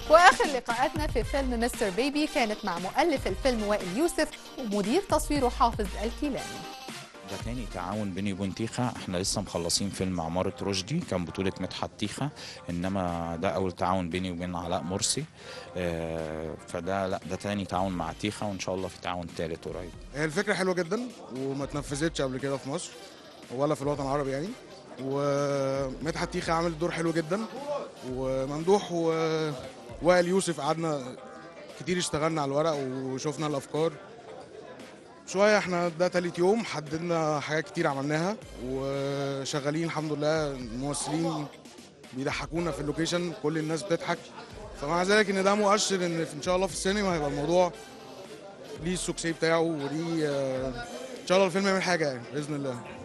واخر لقاءاتنا في فيلم مستر بيبي كانت مع مؤلف الفيلم وائل يوسف ومدير تصويره حافظ الكيلاني. ده تاني تعاون بيني وبين تيخا. احنا لسه مخلصين فيلم عمارة رشدي كان بطولة مدحت تيخا، انما ده اول تعاون بيني وبين علاء مرسي. فده لا ده تاني تعاون مع تيخا، وان شاء الله في تعاون تالت قريب. هي الفكرة حلوة جدا وما اتنفذتش قبل كده في مصر ولا في الوطن العربي يعني. ومدحت تيخا عامل دور حلو جدا، وممدوح ووائل يوسف قعدنا كتير اشتغلنا على الورق وشوفنا الافكار شويه. احنا ده تالت يوم حددنا حاجات كتير عملناها وشغالين الحمد لله. الممثلين بيضحكونا في اللوكيشن، كل الناس بتضحك، فمع ذلك ان ده مؤشر ان ان شاء الله في السينما هيبقى الموضوع ليه السوكسي بتاعه وليه ان شاء الله الفيلم يعمل حاجه يعني باذن الله.